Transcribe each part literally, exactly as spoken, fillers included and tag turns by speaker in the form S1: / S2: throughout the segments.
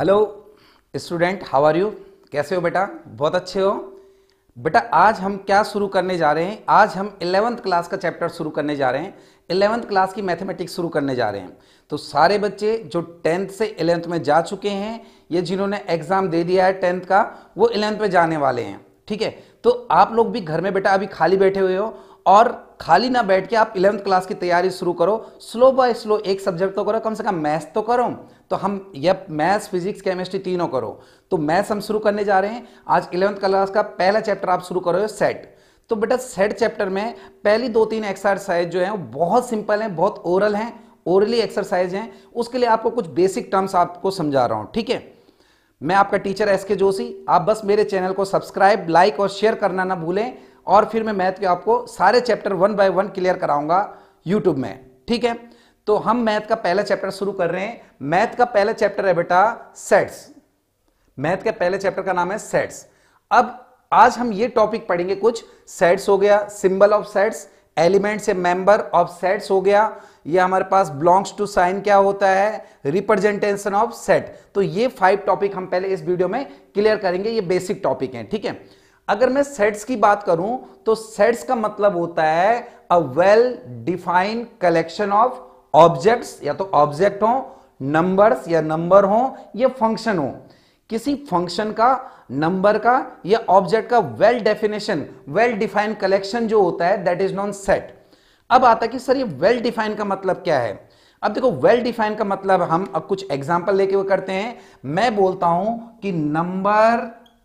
S1: Hello student, how are you? कैसे हो बेटा? बहुत अच्छे हो बेटा। आज हम क्या शुरू करने जा रहे हैं? आज हम इलेवेंथ क्लास का चैप्टर शुरू करने जा रहे हैं। इलेवेंथ क्लास की मैथमेटिक्स शुरू करने जा रहे हैं। तो सारे बच्चे जो टेंथ से इलेवेंथ में जा चुके हैं या जिन्होंने एग्जाम दे दिया है टेंथ का, वो इलेवेंथ में जाने वाले हैं। ठीक है, तो आप लोग भी घर में बेटा अभी खाली बैठे हुए हो और खाली ना बैठ के आप इलेवेंथ क्लास की तैयारी शुरू करो। स्लो बाय स्लो एक सब्जेक्ट तो करो, कम से कम मैथ्स तो करो। तो हम ये मैथ्स, फिजिक्स, केमिस्ट्री तीनों करो। तो मैथ्स हम शुरू करने जा रहे हैं। आज इलेवेंथ क्लास का पहला चैप्टर आप शुरू करो, सेट। तो बेटा सेट चैप्टर में पहली दो तीन एक्सरसाइज जो है वो बहुत सिंपल है, बहुत ओरल है, ओरली एक्सरसाइज हैं। उसके लिए आपको कुछ बेसिक टर्म्स आपको समझा रहा हूं। ठीक है, मैं आपका टीचर एस के जोशी। आप बस मेरे चैनल को सब्सक्राइब, लाइक और शेयर करना ना भूलें। और फिर मैं मैथ के आपको सारे chapter one by one clear कराऊंगा यूट्यूब में। ठीक है, तो हम मैथ का पहला चैप्टर शुरू कर रहे हैं। मैथ का पहला चैप्टर है बेटा सेट्स। मैथ के पहले चैप्टर का नाम है सेट्स। अब आज हम ये टॉपिक पढ़ेंगे कुछ। सेट्स हो गया, सिंबल ऑफ सेट्स, एलिमेंट्स या मेंबर ऑफ सेट्स हो गया, ये हमारे पास बिलोंग्स टू साइन क्या होता है, रिप्रेजेंटेशन ऑफ सेट। तो ये फाइव टॉपिक हम पहले इस वीडियो में क्लियर करेंगे। ये बेसिक टॉपिक हैं। ठीक है, अगर मैं सेट्स की बात करूं तो सेट्स का मतलब होता है a well defined collection of objects, या तो ऑब्जेक्ट हो, नंबर्स या नंबर हो, या फंक्शन हो। किसी फंक्शन का, नंबर का या ऑब्जेक्ट का well definition, well defined collection जो होता है दैट इज नॉन सेट। अब आता है कि सर ये वेल डिफाइंड का मतलब क्या है। अब देखो, वेल डिफाइंड का मतलब हम अब कुछ एग्जांपल लेके वो करते हैं। मैं बोलता हूं कि number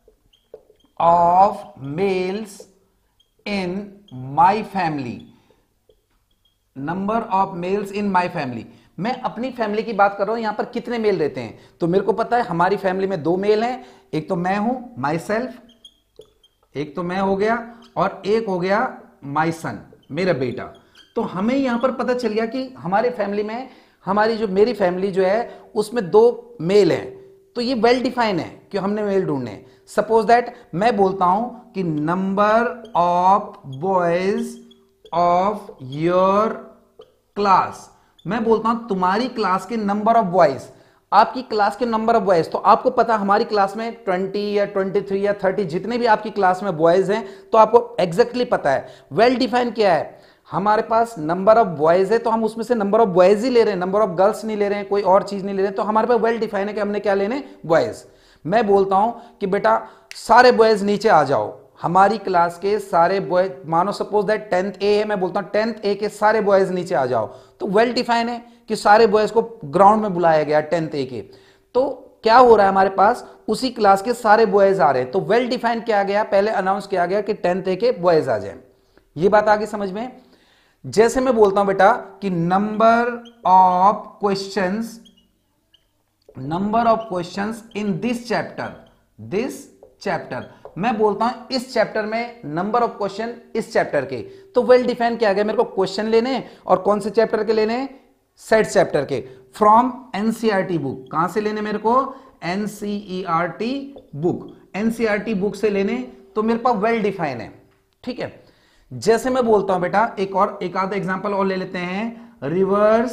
S1: of males in my family, number of males in my family. मैं अपनी फैमिली की बात कर रहा हूं, यहां पर कितने मेल रहते हैं। तो मेरे को पता है हमारी फैमिली में दो मेल हैं, एक तो मैं हूं माई सेल्फ, एक तो मैं हो गया, और एक हो गया माई सन, मेरा बेटा। तो हमें यहां पर पता चल गया कि हमारे फैमिली में, हमारी जो मेरी फैमिली जो है उसमें दो मेल हैं। तो ये वेल डिफाइन है कि हमने मेल ढूंढने। सपोज दैट मैं बोलता हूं कि number of boys of your class. मैं बोलता हूं तुम्हारी क्लास के नंबर ऑफ बॉयज, आपकी क्लास के नंबर ऑफ बॉयज। तो आपको पता हमारी क्लास में ट्वेंटी या ट्वेंटी थ्री या थर्टी जितने भी आपकी क्लास में बॉयज हैं, तो आपको एग्जैक्टली पता है। वेल डिफाइन क्या है, हमारे पास नंबर ऑफ बॉयज है तो हम उसमें से नंबर ऑफ बॉयज ही ले रहे हैं, नंबर ऑफ गर्ल्स नहीं ले रहे हैं, कोई और चीज नहीं ले रहे हैं। तो हमारे पास वेल डिफाइन है कि हमने क्या लेने, बॉयज। मैं बोलता हूं कि बेटा सारे बॉयज नीचे आ जाओ, हमारी क्लास के सारे बॉयज, मानो सपोज दैट टेंथ ए है, मैं बोलता हूं टेंथ ए के सारे बॉयज नीचे आ जाओ। तो वेल डिफाइन है कि सारे बॉयज को ग्राउंड में बुलाया गया टेंथ ए के। तो क्या हो रहा है, हमारे पास उसी क्लास के सारे बॉयज आ रहे हैं। तो वेल डिफाइन किया गया, पहले अनाउंस किया गया कि टेंथ ए के बॉयज आ जाए। ये बात आगे समझ में। जैसे मैं बोलता हूं बेटा कि number of questions, number of questions in this chapter, this chapter. मैं बोलता हूं इस चैप्टर में नंबर ऑफ क्वेश्चन इस चैप्टर के। तो वेल डिफाइन किया गया, मेरे को क्वेश्चन लेने, और कौन से चैप्टर के लेने, सेट चैप्टर के, फ्रॉम एनसीईआरटी बुक। कहां से लेने मेरे को, एनसीईआरटी बुक, एनसीईआरटी बुक से लेने। तो मेरे पास वेल डिफाइन है। ठीक है, जैसे मैं बोलता हूं बेटा, एक और एक आधा एग्जांपल और ले लेते हैं, रिवर्स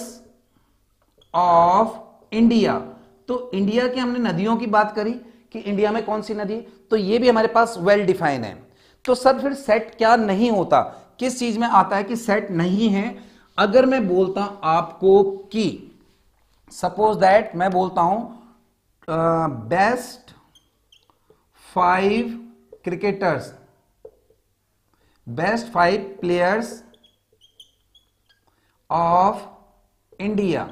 S1: ऑफ इंडिया। तो इंडिया की हमने नदियों की बात करी कि इंडिया में कौन सी नदी, तो ये भी हमारे पास वेल डिफाइन है। तो सर फिर सेट क्या नहीं होता, किस चीज में आता है कि सेट नहीं है। अगर मैं बोलता हूं आपको कि सपोज दैट मैं बोलता हूं best five cricketers, best five players of India,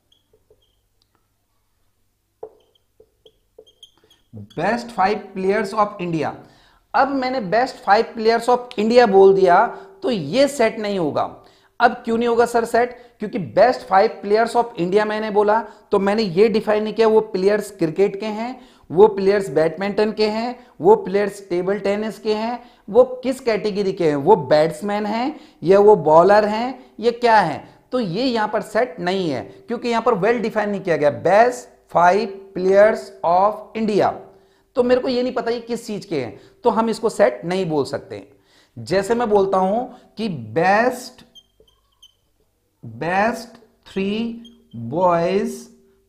S1: best five players of India. अब मैंने best five players of India बोल दिया, तो ये सेट नहीं होगा। अब क्यों नहीं होगा सर सेट, क्योंकि best five players of India मैंने बोला, तो मैंने ये डिफाइन नहीं किया वो प्लेयर्स क्रिकेट के हैं, वो प्लेयर्स बैडमिंटन के हैं, वो प्लेयर्स टेबल टेनिस के हैं, वो किस कैटेगरी के हैं, वो बैट्समैन हैं या वो बॉलर हैं, ये क्या है। तो ये यहां पर सेट नहीं है, क्योंकि यहां पर वेल डिफाइन नहीं किया गया, best five players of India. तो मेरे को ये नहीं पता ये किस चीज के हैं, तो हम इसको सेट नहीं बोल सकते। जैसे मैं बोलता हूं कि best best three boys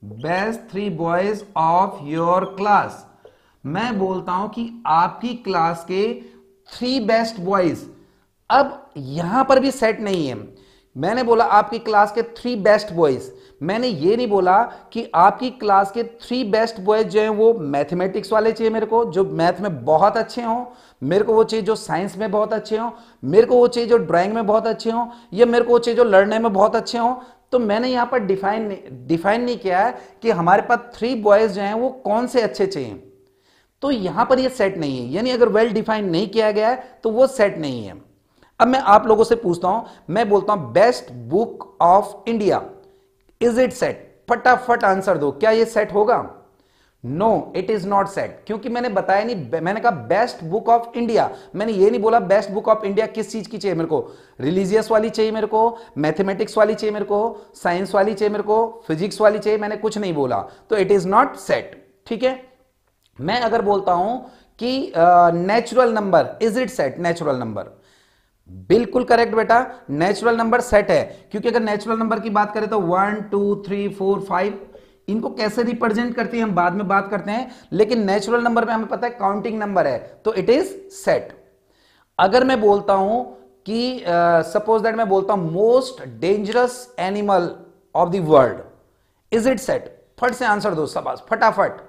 S1: best three boys of your class. मैं बोलता हूं कि आपकी क्लास के थ्री बेस्ट बॉयज। अब यहां पर भी सेट नहीं है। मैंने बोला आपकी क्लास के थ्री बेस्ट बॉयज, मैंने ये नहीं बोला कि आपकी क्लास के थ्री बेस्ट बॉयज जो हैं वो मैथमेटिक्स वाले चाहिए मेरे को, जो मैथ में बहुत अच्छे हों, मेरे को वो चाहिए जो साइंस में बहुत अच्छे हों, मेरे को वो चाहिए जो ड्राइंग में बहुत अच्छे हों, या मेरे को वो चाहिए जो लड़ने में बहुत अच्छे हों। तो मैंने यहां पर डिफाइन डिफाइन नहीं किया है कि हमारे पास थ्री बॉयज जो हैं वो कौन से अच्छे चाहिए। तो यहां पर ये सेट नहीं है, यानी अगर वेल डिफाइन नहीं किया गया है तो वो सेट नहीं है। अब मैं आप लोगों से पूछता हूं, मैं बोलता हूं best book of India, is it set? फटाफट आंसर दो, क्या ये सेट होगा? No, it is not set, क्योंकि मैंने बताया नहीं। मैंने कहा बेस्ट बुक ऑफ इंडिया, मैंने ये नहीं बोला बेस्ट बुक ऑफ इंडिया किस चीज की चाहिए मेरे को। रिलीजियस वाली चाहिए मेरे को, मैथमेटिक्स वाली चाहिए मेरे को, साइंस वाली चाहिए मेरे को, फिजिक्स वाली चाहिए, मैंने कुछ नहीं बोला। तो इट इज नॉट सेट। ठीक है, मैं अगर बोलता हूं कि natural number, is it set? Natural number बिल्कुल करेक्ट बेटा, नेचुरल नंबर सेट है। क्योंकि अगर नेचुरल नंबर की बात करें तो one two three four five, इनको कैसे रिप्रेजेंट करती है हम बाद में बात करते हैं, लेकिन नेचुरल नंबर में हमें पता है काउंटिंग नंबर है, तो इट इज सेट। अगर मैं बोलता हूं कि सपोज uh, दैट मैं बोलता हूं most dangerous animal of the world, is it set? फट से आंसर दो शाबाश, फटाफट।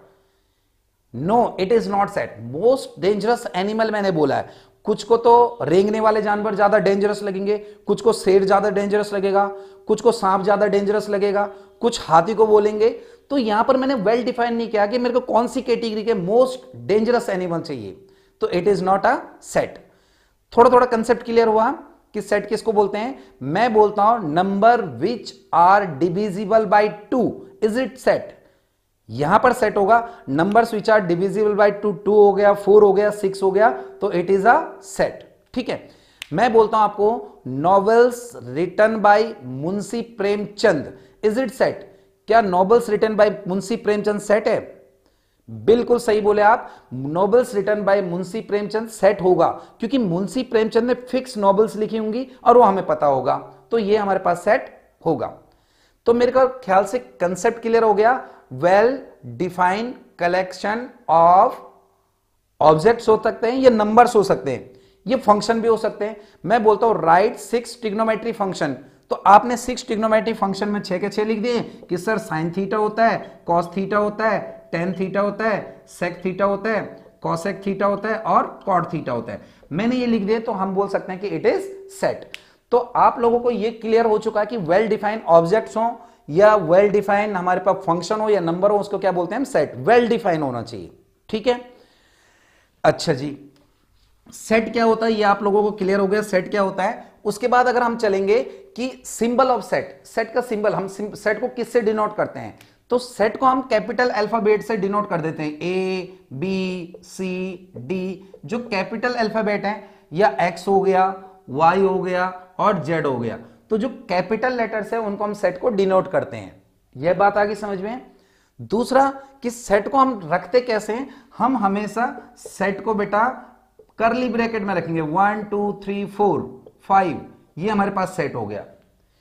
S1: No, it is not set. Most dangerous animal मैंने बोला है, कुछ को तो रेंगने वाले जानवर ज्यादा डेंजरस लगेंगे, कुछ को शेर ज्यादा डेंजरस लगेगा, कुछ को सांप ज्यादा डेंजरस लगेगा, कुछ हाथी को बोलेंगे। तो यहां पर मैंने वेल डिफाइन नहीं किया कि मेरे को कौन सी कैटेगरी के मोस्ट डेंजरस एनिमल चाहिए, तो it is not a set. थोड़ा थोड़ा कंसेप्ट क्लियर हुआ कि सेट किसको बोलते हैं। मैं बोलता हूं number which are divisible by two, is it set? यहां पर सेट होगा numbers which are divisible by two, two हो गया, फोर हो गया, सिक्स हो गया, तो इट इज अ सेट। ठीक है, मैं बोलता हूं आपको novels written by Munshi Premchand, is it set? क्या novels written by Munshi Premchand set है? बिल्कुल सही बोले आप, novels written by Munshi Premchand set होगा, क्योंकि मुंशी प्रेमचंद ने फिक्स नॉवेल्स लिखी होंगी और वो हमें पता होगा, तो ये हमारे पास सेट होगा। तो मेरे का ख्याल से कंसेप्ट क्लियर हो गया। Well defined collection of objects हो सकते हैं, ये नंबर्स हो सकते हैं, ये फंक्शन भी हो सकते हैं। मैं बोलता हूं राइट सिक्स ट्रिग्नोमेट्री फंक्शन, तो आपने सिक्स ट्रिग्नोमेट्री फंक्शन में छह के छह लिख दिए कि सर साइन थीटा होता है, कॉस थीटा होता है, टेन थीटा होता है, सेक थीटा होता है, कॉसेक थीटा होता है और कॉट थीटा होता है। मैंने ये लिख दिए तो हम बोल सकते हैं कि इट इज सेट। तो आप लोगों को ये क्लियर हो चुका है कि वेल डिफाइंड ऑब्जेक्ट्स हो या वेल डिफाइंड हमारे पास फंक्शन हो या नंबर हो, उसको क्या बोलते हैं हम? सेट। वेल डिफाइन होना चाहिए। ठीक है, अच्छा जी, सेट क्या होता है ये आप लोगों को क्लियर हो गया, सेट क्या होता है। उसके बाद अगर हम चलेंगे कि सिंबल ऑफ सेट, सेट का सिंबल, हम सेट को किससे डिनोट करते हैं? तो सेट को हम कैपिटल अल्फाबेट से डिनोट कर देते हैं, ए बी सी डी। जो कैपिटल अल्फाबेट है, या एक्स हो गया, वाई हो गया और जेड हो गया, तो जो कैपिटल लेटर्स है उनको हम सेट को डिनोट करते हैं। यह बात आ गई समझ में। दूसरा कि सेट को हम रखते कैसे हैं, हम हमेशा सेट को बेटा करली ब्रैकेट में रखेंगे, one two three four five, ये हमारे पास सेट हो गया।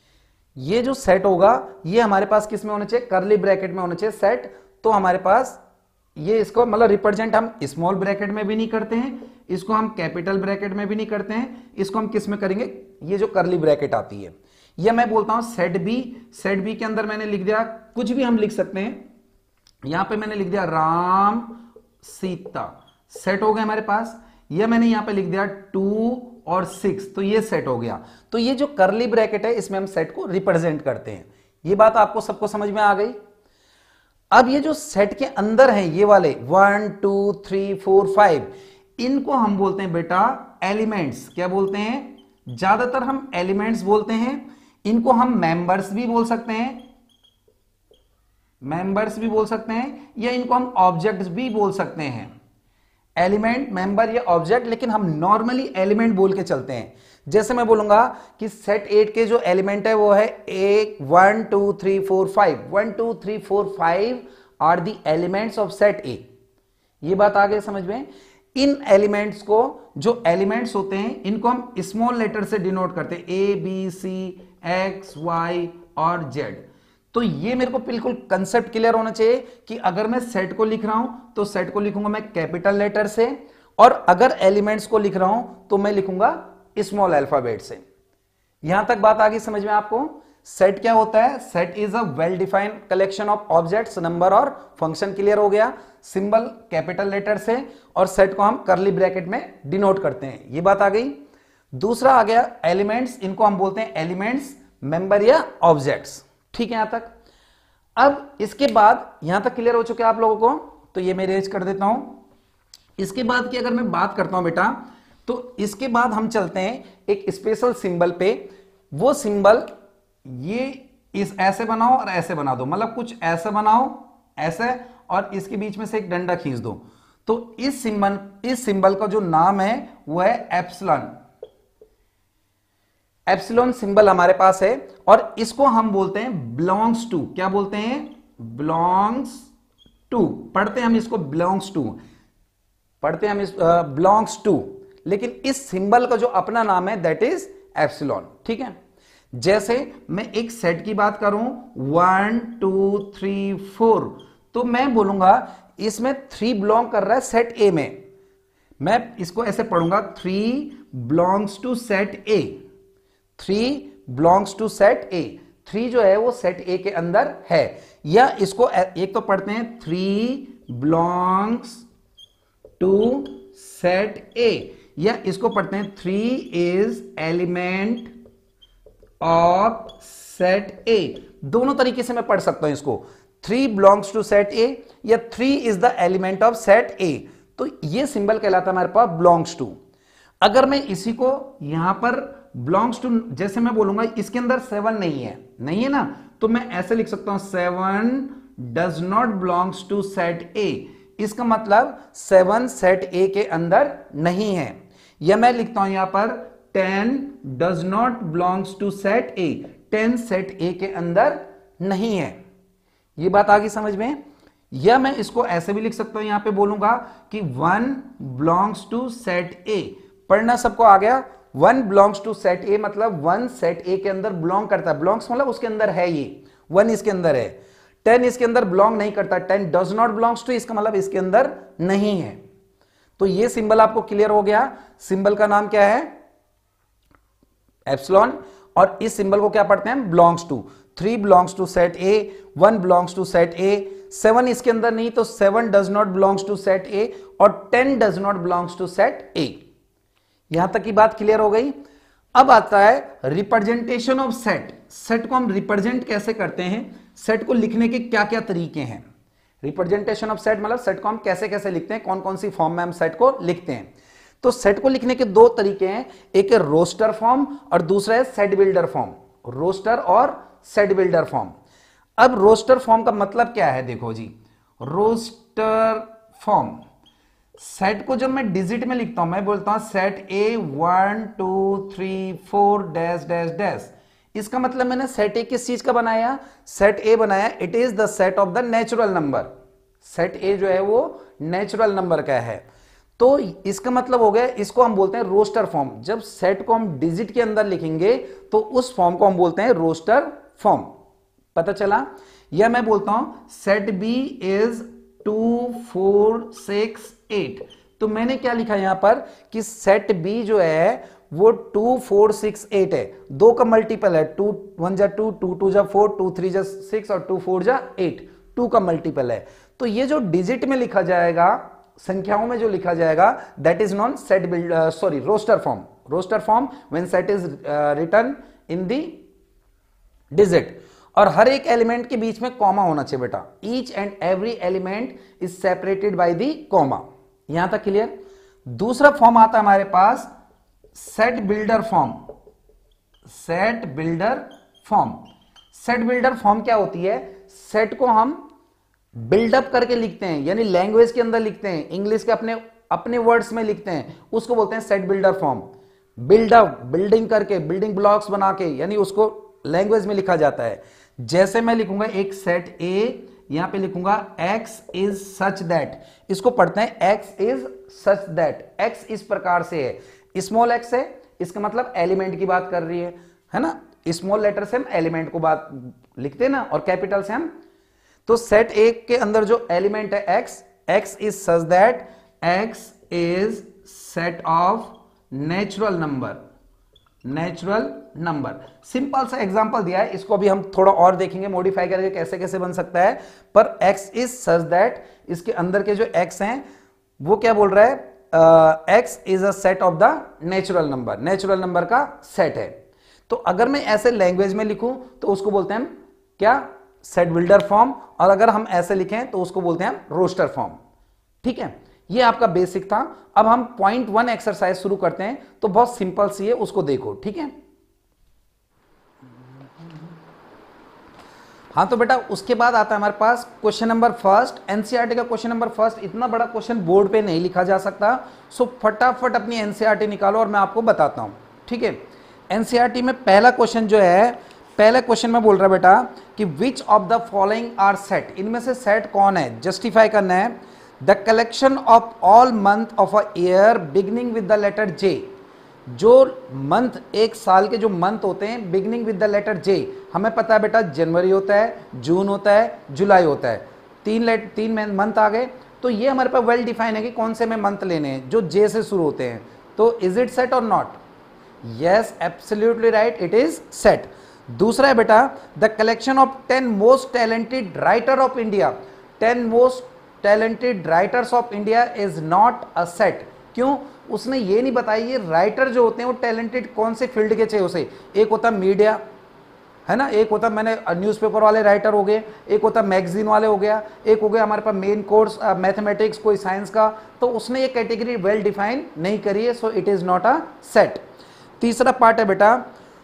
S1: ये जो सेट होगा ये हमारे पास किस में होना चाहिए? करली ब्रैकेट में होना चाहिए सेट। तो हमारे पास ये, इसको मतलब रिप्रेजेंट हम स्मॉल ब्रैकेट में भी नहीं करते हैं, इसको हम कैपिटल ब्रैकेट में भी नहीं करते हैं, इसको हम किस में करेंगे? ये जो करली ब्रैकेट आती है, ये मैं बोलता हूं सेट बी। सेट बी के अंदर मैंने लिख दिया, कुछ भी हम लिख सकते हैं, यहां पे मैंने लिख दिया राम सीता, सेट हो गया हमारे पास। यह मैंने यहां पे लिख दिया टू और सिक्स, तो ये सेट हो गया। तो ये जो करली ब्रैकेट है इसमें हम सेट को रिप्रेजेंट करते हैं। ये बात आपको सबको समझ में आ गई। अब ये जो सेट के अंदर हैं ये वाले one two three four five, इनको हम बोलते हैं बेटा एलिमेंट्स। क्या बोलते हैं? ज्यादातर हम एलिमेंट्स बोलते हैं। इनको हम मेंबर्स भी बोल सकते हैं, मेंबर्स भी बोल सकते हैं, या इनको हम ऑब्जेक्ट्स भी बोल सकते हैं। एलिमेंट, मेंबर या ऑब्जेक्ट, लेकिन हम नॉर्मली एलिमेंट बोल के चलते हैं। जैसे मैं बोलूंगा कि सेट एट के जो एलिमेंट है वो है एक, one two three four five, one two three four five are the elements of set A. ये बात आ गई समझ में। इन एलिमेंट्स को, जो एलिमेंट्स होते हैं इनको हम स्मॉल लेटर से डिनोट करते हैं, A B C X Y और जेड। तो ये मेरे को बिल्कुल कंसेप्ट क्लियर होना चाहिए कि अगर मैं सेट को लिख रहा हूं तो सेट को लिखूंगा मैं कैपिटल लेटर से, और अगर एलिमेंट्स को लिख रहा हूं तो मैं लिखूंगा स्मॉल अल्फाबेट से। यहां तक बात आ गई समझ में आपको? सेट क्या होता है? Set is a well defined collection of objects, number और फंक्शन क्लियर हो गया, सिंबल कैपिटल लेटर से, और सेट को हम करली ब्रैकेट में डिनोट करते हैं, ये बात आ गई। दूसरा आ गया एलिमेंट्स, इनको हम बोलते हैं एलिमेंट्स, मेंबर या ऑब्जेक्ट्स। ठीक है यहां तक। अब इसके बाद यहां तक क्लियर हो चुके आप लोगों को, तो ये मैं इरेज कर देता हूं। इसके बाद की अगर मैं बात करता हूं बेटा, तो इसके बाद हम चलते हैं एक स्पेशल सिंबल पे। वो सिंबल ये इस ऐसे बनाओ और ऐसे बना दो, मतलब कुछ ऐसे बनाओ ऐसे, और इसके बीच में से एक डंडा खींच दो। तो इस सिंबल इस सिंबल का जो नाम है वो है एप्सिलॉन। एप्सिलॉन सिंबल हमारे पास है, और इसको हम बोलते हैं बिलोंग्स टू। क्या बोलते हैं? Belongs to. पढ़ते हैं हम इसको बिलोंग्स टू, पढ़ते हैं हम इस बिलोंग्स टू, लेकिन इस सिंबल का जो अपना नाम है दैट इज एप्सिलॉन। ठीक है। जैसे मैं एक सेट की बात करूं वन टू थ्री फोर, तो मैं बोलूंगा इसमें थ्री बिलोंग कर रहा है सेट ए में। मैं इसको ऐसे पढ़ूंगा three belongs to set A, three belongs to set A. Three जो है वो सेट ए के अंदर है। या इसको एक तो पढ़ते हैं three belongs to set A, या इसको पढ़ते हैं three is element of set A. दोनों तरीके से मैं पढ़ सकता हूं इसको, three belongs to set A या three is the element of set A. तो ये सिंबल कहलाता है हमारे पास बिलोंग्स टू। अगर मैं इसी को यहां पर बिलोंग्स टू, जैसे मैं बोलूंगा इसके अंदर सेवन नहीं है, नहीं है ना, तो मैं ऐसे लिख सकता हूं seven does not belongs to set A. इसका मतलब सेवन सेट ए के अंदर नहीं है। या मैं लिखता हूं यहां पर ten does not belongs to set A, ten set A के अंदर नहीं है। ये बात आ गई समझ में? या मैं इसको ऐसे भी लिख सकता हूं, यहां पे बोलूंगा कि one belongs to set A. पढ़ना सबको आ गया? One belongs to set A मतलब वन सेट ए के अंदर बिलोंग करता है। बिलोंग्स मतलब उसके अंदर है, ये वन इसके अंदर है। टेन इसके अंदर बिलोंग नहीं करता, ten does not belongs to, इसका मतलब इसके अंदर नहीं है। तो ये सिंबल आपको क्लियर हो गया। सिंबल का नाम क्या है? एप्सिलॉन। और इस सिंबल को क्या पढ़ते हैं? Belongs to. Three belongs to set A, one belongs to set A, seven इसके अंदर नहीं, तो seven does not belongs to set A, और ten does not belongs to set A. यहां तक की बात क्लियर हो गई। अब आता है रिप्रेजेंटेशन ऑफ सेट। सेट को हम रिप्रेजेंट कैसे करते हैं, सेट को लिखने के क्या क्या तरीके हैं। रिप्रेजेंटेशन ऑफ सेट मतलब सेट को हम कैसे कैसे लिखते हैं, कौन कौन सी फॉर्म में हम सेट को लिखते हैं। तो सेट को लिखने के दो तरीके हैं, एक है रोस्टर फॉर्म और दूसरा है सेट बिल्डर फॉर्म। रोस्टर और सेट बिल्डर फॉर्म। अब रोस्टर फॉर्म का मतलब क्या है? देखो जी, रोस्टर फॉर्म, सेट को जब मैं डिजिट में लिखता हूं, मैं बोलता हूं set A one two three four dash dash dash. इसका मतलब मैंने सेट ए किस चीज का बनाया? सेट ए बनाया, it is the set of the natural number. Set A जो है वो नेचुरल नंबर का है। तो इसका मतलब हो गया, इसको हम बोलते हैं रोस्टर फॉर्म। जब सेट को हम डिजिट के अंदर लिखेंगे तो उस फॉर्म को हम बोलते हैं रोस्टर फॉर्म। पता चला? या मैं बोलता हूं set B is two four six eight. तो मैंने क्या लिखा यहां पर कि सेट बी जो है वो टू फोर सिक्स एट है। दो का मल्टीपल है, टू वन जा टू, टू टू जा फोर, टू थ्री जा सिक्स और टू फोर जा एट। टू का मल्टीपल है। तो ये जो डिजिट में लिखा जाएगा, संख्याओं में जो लिखा जाएगा, that is known set build sorry roster form. Roster form when set is written in the digit. और हर एक एलिमेंट के बीच में कॉमा होना चाहिए बेटा। Each and every element is separated by the comma. यहां तक क्लियर? दूसरा फॉर्म आता है हमारे पास set builder form. Set builder form set builder form क्या होती है? सेट को हम बिल्डअप करके लिखते हैं, यानी लैंग्वेज के अंदर लिखते हैं, इंग्लिश के अपने अपने वर्ड्स में लिखते हैं, उसको बोलते हैं set builder form. Buildup, building करके, बिल्डिंग ब्लॉक्स बना के, यानी उसको लैंग्वेज में लिखा जाता है। जैसे मैं लिखूंगा एक सेट ए, यहां पे लिखूंगा x इज सच दैट। इसको पढ़ते हैं x is such that. x इस प्रकार से है, स्मॉल x है, इसका मतलब एलिमेंट की बात कर रही है, है ना? स्मॉल लेटर से हम एलिमेंट को बात लिखते हैं ना, और कैपिटल से हम, तो सेट ए के अंदर जो एलिमेंट है x, x is such that x is set of natural number, natural number. Simple सा एग्जांपल दिया है, इसको भी हम थोड़ा और देखेंगे मॉडिफाई करके कैसे कैसे बन सकता है, पर x इज सच दैट इसके अंदर के जो x हैं वो क्या बोल रहा है, x is a set of the natural number, natural number का सेट है। तो अगर मैं ऐसे लैंग्वेज में लिखूं तो उसको बोलते हैं क्या, सेट बिल्डर फॉर्म, और अगर हम ऐसे लिखें तो उसको बोलते हैं रोस्टर फॉर्म। ठीक है, ये आपका बेसिक था। अब हम पॉइंट वन एक्सरसाइज शुरू करते हैं, तो बहुत सिंपल सी है, उसको देखो। ठीक है, हाँ तो बेटा उसके बाद आता है हमारे पास क्वेश्चन नंबर फर्स्ट, एनसीईआरटी का क्वेश्चन नंबर फर्स्ट। इतना बड़ा क्वेश्चन बोर्ड पे नहीं लिखा जा सकता, सो फटाफट अपनी एनसीईआरटी निकालो और मैं आपको बताता हूं। ठीक है, एनसीईआरटी में पहला क्वेश्चन जो है, पहले क्वेश्चन में बोल रहा है बेटा कि which of the following are set, इनमें से सेट कौन है, जस्टिफाई करना है। The collection of all month of a year beginning with the letter J, जो मंथ, एक साल के जो मंथ होते हैं beginning with the letter J, हमें पता है बेटा जनवरी होता है, जून होता है, जुलाई होता है, तीन लेट तीन मंथ आ गए। तो ये हमारे पास वेल डिफाइन है कि कौन से में मंथ लेने हैं जो जे से शुरू होते हैं। तो इज इट सेट और not, yes absolutely right, it is set. दूसरा है बेटा the collection of ten most talented writer of India, ten most talented writers of India is not a set. क्यों, उसने ये नहीं बताया ये राइटर जो होते हैं वो टैलेंटेड कौन से फील्ड के चाहिए उसे, एक होता मीडिया है ना, एक होता मैंने न्यूज़पेपर वाले राइटर हो गए, एक होता मैगजीन वाले हो गया, एक हो गया हमारे पास मेन कोर्स मैथमेटिक्स कोई साइंस का, तो उसने ये कैटेगरी वेल डिफाइन नहीं करी है, so it is not a set. तीसरा पार्ट है बेटा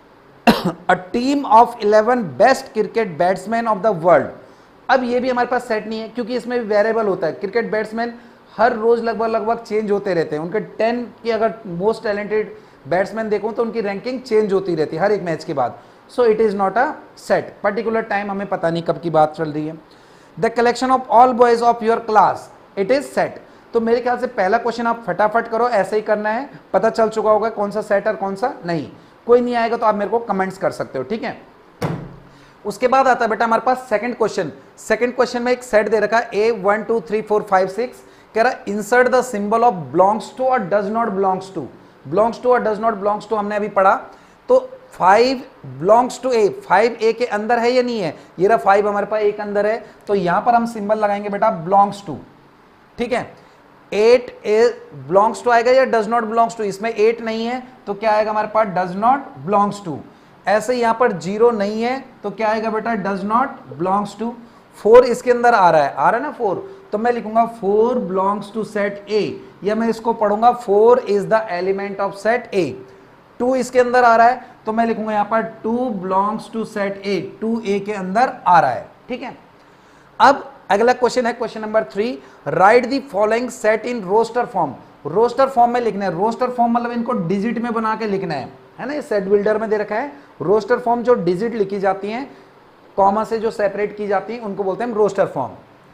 S1: a team of eleven best cricket batsman of the world. अब ये भी हमारे पास सेट नहीं है क्योंकि इसमें भी वेरिएबल होता है, क्रिकेट बैट्समैन हर रोज लगभग लगभग चेंज होते रहते हैं, उनके टेन की अगर मोस्ट टैलेंटेड बैट्समैन देखूं तो उनकी रैंकिंग चेंज होती रहती है हर एक मैच के बाद, so it is not a set. Particular time हमें पता नहीं कब की बात चल रही है। The collection of all boys of your class, it is set. तो मेरे ख्याल से पहला क्वेश्चन आप फटाफट करो, ऐसे ही करना है, पता चल चुका होगा कौन सा सेट और कौन सा नहीं। कोई नहीं आएगा तो आप मेरे को कमेंट्स कर सकते हो। ठीक है, उसके बाद आता है बेटा हमारे पास सेकंड क्वेश्चन। सेकंड क्वेश्चन में एक सेट दे रखा है A one two three four five six, कह रहा insert the symbol of belongs to और does not belongs to. Belongs to और डज नॉट बिलोंग्स टू हमने अभी पढ़ा, तो five belongs to A, five A के अंदर है या नहीं है, ये रहा फाइव हमारे पास ए के अंदर है, तो यहां पर हम सिंबल लगाएंगे बेटा बिलोंग्स टू। ठीक है, एट ए बिलोंग्स टू आएगा या डज नॉट बिलोंग्स टू, इसमें एट नहीं है तो क्या आएगा हमारे पास डज नॉट बिलोंग्स टू। ऐसे यहां पर जीरो नहीं है तो क्या आएगा बेटा does not belongs to. Four इसके अंदर आ रहा है, आ रहा है ना फोर, तो मैं लिखूंगा four belongs to set A, या मैं इसको पढ़ूंगा four is the element of set A. Two इसके अंदर आ रहा है तो मैं लिखूंगा यहां पर two belongs to set A, two A के अंदर आ रहा है। ठीक है, अब अगला क्वेश्चन है question number three, write the following set in roster form. Roster form में लिखना है, रोस्टर फॉर्म मतलब इनको डिजिट में बना के लिखना है, है ना, ये सेट बिल्डर में दे रखा है। रोस्टर फॉर्म जो डिजिट लिखी जाती हैं, कॉमा से जो सेपरेट की जाती हैं, उनको बोलते हैं रोस्टर फॉर्म।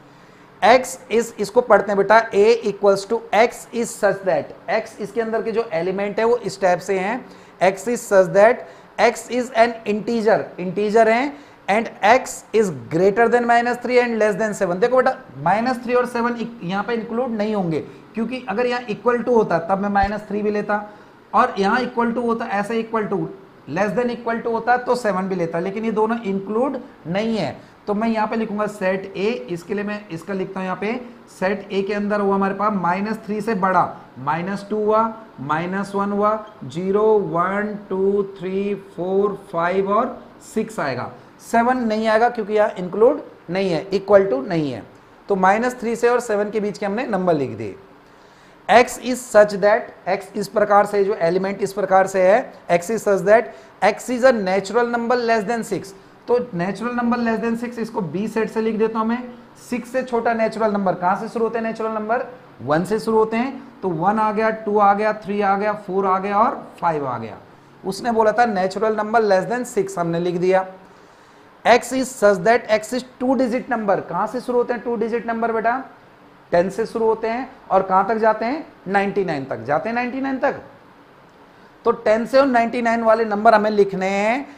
S1: x इज, इसको पढ़ते हैं बेटा a equals to x is such that, x इसके अंदर के जो एलिमेंट है वो इस टाइप से हैं, x is such that x is an integer, integer है, and x is greater than minus three and less than seven. देखो बेटा माइनस थ्री और सेवन यहाँ पे इंक्लूड नहीं होंगे, क्योंकि अगर यहाँ इक्वल टू होता तब मैं माइनस थ्री भी लेता, और यहाँ इक्वल टू होता ऐसे equal to, less than equal to होता तो सेवन भी लेता, लेकिन ये दोनों इंक्लूड नहीं है, तो मैं यहाँ पे लिखूंगा सेट ए, इसके लिए मैं इसका लिखता हूँ यहाँ पे सेट ए के अंदर हुआ हमारे पास माइनस थ्री से बड़ा, माइनस टू हुआ, माइनस वन हुआ, zero one two three four five और सिक्स आएगा, सेवन नहीं आएगा क्योंकि यहाँ इंक्लूड नहीं है, इक्वल टू नहीं है, तो माइनस थ्री से और सेवन के बीच के हमने नंबर लिख दिए। x is such that, x इस प्रकार से, जो एलिमेंट इस प्रकार से है, x is such that x is a natural number less than six, तो natural number less than six इसको बी सेट से लिख देता हूं मैं। सिक्स से छोटा नेचुरल नंबर कहां से शुरू होते हैं, नेचुरल नंबर वन से शुरू होते हैं, तो वन आ गया, टू आ गया, थ्री आ गया, फोर आ गया और फाइव आ गया। उसने बोला था natural number less than six, हमने लिख दिया। x is such that x is two digit number, कहां से शुरू होते हैं टू डिजिट नंबर बेटा, टेन से शुरू होते हैं और कहां तक जाते हैं नाइंटी नाइन तक जाते हैं, नाइंटी नाइन तक, तो टेन से और नाइंटी नाइन वाले नंबर हमें लिखने हैं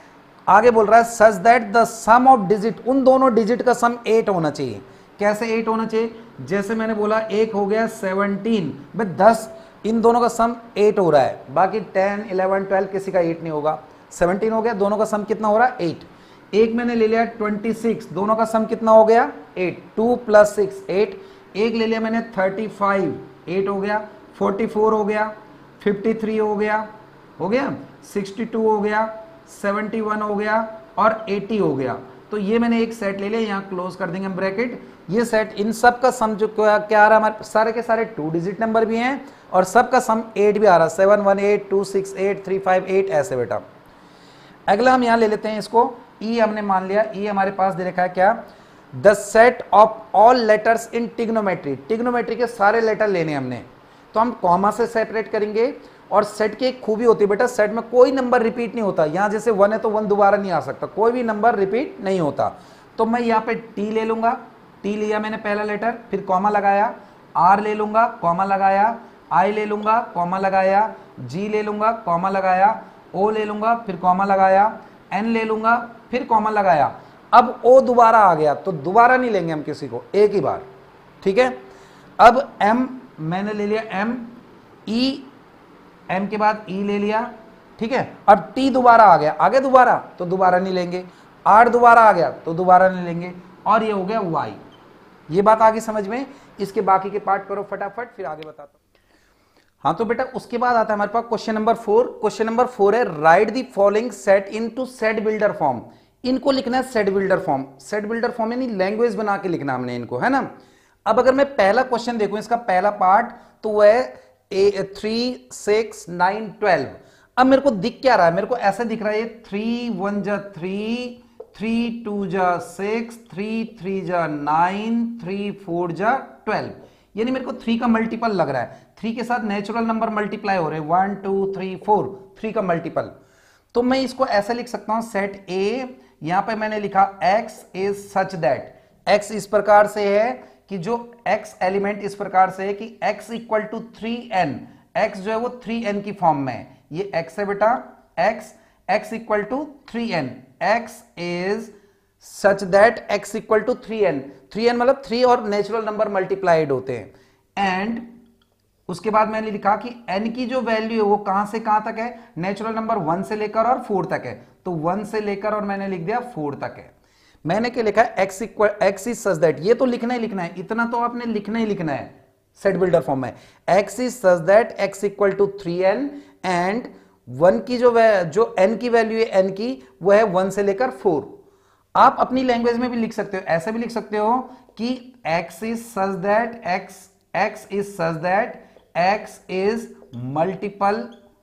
S1: आगे बोल रहा है such that the sum of digit, उन दोनों डिजिट का सम एट होना चाहिए। कैसे एट होना चाहिए? जैसे मैंने बोला एक हो गया सेवनटीन, भाई दस, इन दोनों का सम एट हो रहा है, बाकी टेन इलेवन ट्वेल्व किसी का एट नहीं होगा। सेवनटीन हो गया, दोनों का सम कितना हो रहा है? एट। एक मैंने ले लिया ट्वेंटी सिक्स, दोनों का सम कितना हो गया? Eight. Two plus six eight. एक ले लिया मैंने थर्टी फाइव, एट हो गया। फोर्टी फोर हो गया, फिफ्टी थ्री हो गया, हो गया सिक्सटी टू हो गया, सेवेंटी वन हो गया और एटी हो गया। तो ये मैंने एक सेट ले लिया, यहाँ क्लोज कर देंगे हम ब्रैकेट। ये सेट, इन सब का सम जो क्या आ रहा है हमारे सारे के सारे टू डिजिट नंबर भी हैं और सब का सम एट भी आ रहा है, seven one eight two six eight three five eight ऐसे बेटा। अगला हम यहाँ ले लेते हैं इसको, ई हमने मान लिया, ई हमारे पास दे रखा है क्या? The set of all letters in trigonometry, trigonometry के सारे लेटर लेने हमने, तो हम कॉमा से सेपरेट करेंगे। और सेट की एक खूबी होती है बेटा, सेट में कोई नंबर रिपीट नहीं होता। यहाँ जैसे वन है तो वन दोबारा नहीं आ सकता, कोई भी नंबर रिपीट नहीं होता। तो मैं यहाँ पे टी ले लूंगा, टी लिया मैंने पहला लेटर, फिर कॉमा लगाया, आर ले लूंगा, कॉमा लगाया, आई ले लूंगा, कॉमा लगाया, जी ले लूंगा, कॉमा लगाया, ओ ले लूंगा, फिर कॉमा लगाया, एन ले लूंगा, फिर कॉमा लगाया। अब ओ दोबारा आ गया तो दोबारा नहीं लेंगे हम किसी को, एक ही बार, ठीक है। अब एम मैंने ले लिया, एम, ई, एम के बाद ई ले लिया, ठीक है। अब टी दोबारा आ गया, आगे दोबारा तो दोबारा नहीं लेंगे, आर दोबारा आ गया तो दोबारा नहीं लेंगे, और ये हो गया वाई। ये बात आगे समझ में, इसके बाकी के पार्ट करो फटाफट, फिर आगे बताता हूं। हाँ तो बेटा उसके बाद आता है हमारे पास question number four. Question number four है write the following set into set builder form. इनको लिखना है set builder form, set builder form यानी लैंग्वेज बना के लिखना हमने इनको, है ना। अब अगर मैं पहला क्वेश्चन देखूं, इसका पहला पार्ट, तो वह है थ्री सिक्स नाइन ट्वेल्व। अब मेरे को दिख क्या रहा है? मेरे को ऐसा दिख रहा है, थ्री वन जा थ्री, थ्री टू जा सिक्स, थ्री थ्री जा नाइन, थ्री फोर जा ट्वेल्व, यानी मेरे को थ्री का मल्टीपल लग रहा है। थ्री के साथ नेचुरल नंबर मल्टीप्लाई हो रहे हैं, one two three four, three का मल्टीपल। तो मैं इसको ऐसा लिख सकता हूं, सेट ए, यहां पे मैंने लिखा x is such that, x इस प्रकार से है कि जो x एलिमेंट इस प्रकार से है कि x equal to three n, x जो है वो थ्री एन की फॉर्म में है, ये x है बेटा, x, x equal to three n, x is such that x equal to three n, three n मतलब थ्री और नेचुरल नंबर मल्टीप्लाइड होते हैं। एंड उसके बाद मैंने लिखा कि n की जो वैल्यू है वो कहां से कहां तक है? नेचुरल नंबर वन से लेकर और फोर तक है, तो वन से लेकर और मैंने लिख दिया फोर तक है। मैंने क्या लिखा है? x equal x is such that, ये तो लिखना ही लिखना है, इतना तो आपने लिखना ही लिखना है सेट बिल्डर फॉर्म में। x is such that x equal to three n and one की जो जो n की वैल्यू है n की, वो है वन से लेकर फोर। आप अपनी लैंग्वेज में भी लिख सकते हो, ऐसे भी लिख सकते हो कि x is such that x x is such that x is multiple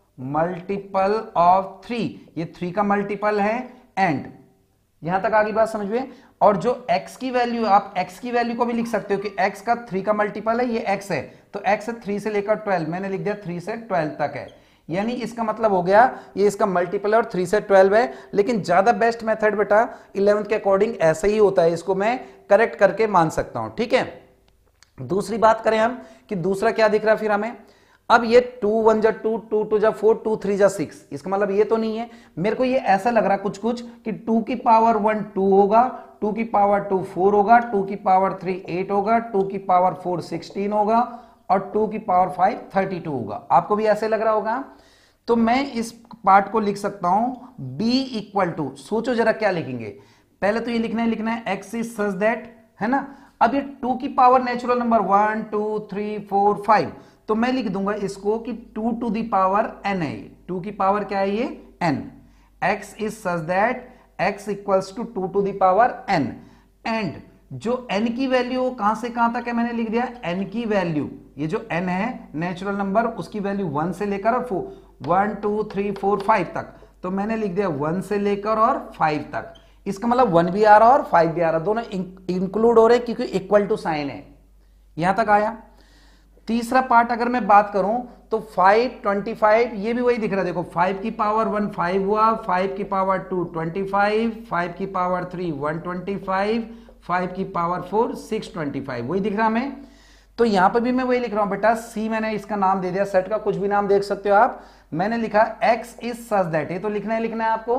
S1: multiple of three, ये थ्री का मल्टीपल है। एंड यहां तक आगे बात समझ में। और जो x की वैल्यू, आप x की वैल्यू को भी लिख सकते हो कि x का थ्री का मल्टीपल है, ये x है, तो x है थ्री से लेकर ट्वेल्व, मैंने लिख दिया थ्री से ट्वेल्व तक है, यानी इसका मतलब हो गया ये इसका मल्टीपल है और थ्री से ट्वेल्व है। लेकिन ज्यादा बेस्ट मेथड बेटा इलेवेंथ के अकॉर्डिंग ऐसा ही होता है, इसको मैं करेक्ट करके मान सकता हूं, ठीक है। दूसरी बात करें हम कि दूसरा क्या दिख रहा है फिर हमें, अब ये टू वन जा टू, टू टू जा फोर, टू थ्री जा सिक्स, इसका मतलब ये तो नहीं है। मेरे को ये ऐसा लग रहा है कुछ कुछ कि टू की पावर वन टू होगा, टू की पावर टू फोर होगा, टू की पावर थ्री एट होगा, टू की पावर फोर सिक्सटीन होगा और टू की पावर फाइव थर्टी टू होगा। आपको भी ऐसे लग रहा होगा। तो मैं इस पार्ट को लिख सकता हूं b इक्वल टू, सोचो जरा क्या लिखेंगे, पहले तो ये लिखना है लिखना है x इज सच दैट, है ना। अब ये टू की power natural number one two three four five, तो मैं लिख दूंगा इसको कि two to the power n है, टू की पावर क्या है ये n, x is such that x equals to two to the power n। And जो n की वैल्यू कहां से कहां तक है, मैंने लिख दिया n की वैल्यू, ये जो n है नेचुरल नंबर, उसकी वैल्यू वन से लेकर और four, one two three four five तक, तो मैंने लिख दिया वन से लेकर और फाइव तक। इसका मतलब वन भी आ रहा और फाइव भी आ रहा, दोनों इंक्लूड हो रहे क्योंकि इक्वल टू साइन है। यहां तक आया। तीसरा पार्ट अगर मैं बात करूं तो फाइव ट्वेंटी फाइव, ये भी वही दिख रहा है, देखो फाइव की पावर वन फाइव हुआ, फाइव की power two twenty five, five की power three one twenty five, five की power four six twenty five, वही दिख रहा हमें। तो यहां पर भी मैं वही लिख रहा हूं बेटा, सी मैंने इसका नाम दे दिया, सेट का कुछ भी नाम देख सकते हो आप। मैंने लिखा x इज सच दैट, ये तो लिखना है लिखना है आपको।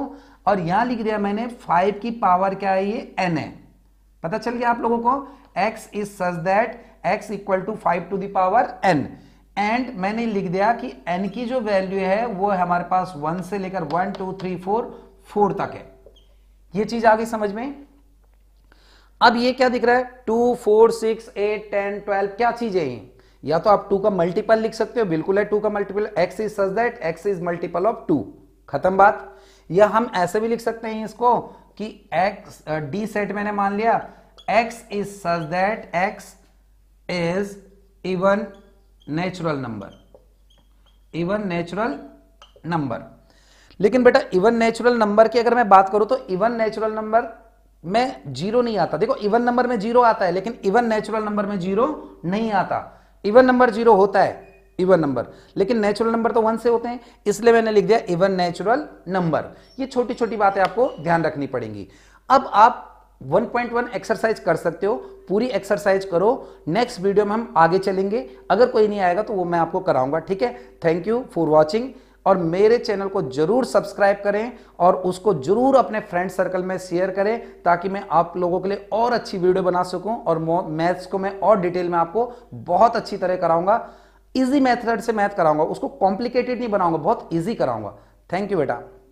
S1: और यहां लिख दिया मैंने फाइव की पावर क्या है, ये एन है। पता चल गया आप लोगों को, x is such that x equal to five to the power n, and मैंने लिख दिया कि n की जो वैल्यू है वो है हमारे पास वन से लेकर one two three four four तक है। ये चीज आ गई समझ में। अब ये क्या दिख रहा है, two four six eight ten twelve, क्या चीज है ये? या तो आप टू का मल्टीपल लिख सकते हो, बिल्कुल है टू का multiple, x is such that x is multiple of two, खत्म बात। या हम ऐसे भी लिख सकते हैं इसको कि x डी सेट मैंने मान लिया x is such that x is even natural number, even natural number. लेकिन बेटा इवन नेचुरल नंबर की अगर मैं बात करूं तो इवन नेचुरल नंबर में जीरो नहीं आता। देखो इवन नंबर में जीरो आता है लेकिन इवन नेचुरल नंबर में जीरो नहीं आता। इवन नंबर जीरो होता है इवन नंबर, लेकिन नेचुरल नंबर तो वन से होते हैं, इसलिए मैंने लिख दिया इवन नेचुरल नंबर। ये छोटी छोटी बातें आपको ध्यान रखनी पड़ेंगी। अब आप वन पॉइंट वन एक्सरसाइज कर सकते हो, पूरी एक्सरसाइज करो। नेक्स्ट वीडियो में हम आगे चलेंगे, अगर कोई नहीं आएगा तो वो मैं आपको कराऊंगा, ठीक है। थैंक यू फॉर वॉचिंग, और मेरे चैनल को जरूर सब्सक्राइब करें और उसको जरूर अपने फ्रेंड सर्कल में शेयर करें, ताकि मैं आप लोगों के लिए और अच्छी वीडियो बना सकूं और मैथ्स को मैं और डिटेल में आपको बहुत अच्छी तरह कराऊंगा। इजी मेथड से मैथ कराऊंगा, उसको कॉम्प्लिकेटेड नहीं बनाऊंगा, बहुत इजी कराऊंगा। थैंक यू बेटा।